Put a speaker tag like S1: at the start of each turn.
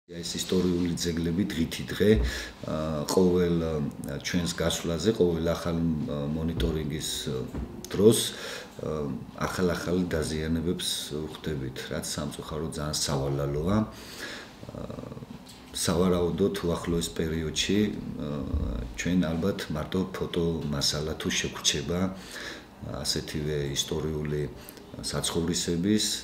S1: ეს ისტორიული ძეგლები დღითი დღე ყოველ ჩვენს გასვლაზე, ყოველ ახალ მონიტორინგის დროს ახალ დაზიანებებს ვხვდებით, რაც სამწუხაროდ ძალიან სავალალოა. სავარაუდოდ უახლოეს პერიოდში ჩვენ ალბათ მარტო ფოტო მასალა თუ შეგვრჩება ასეთივე ისტორიული საცხოვრისების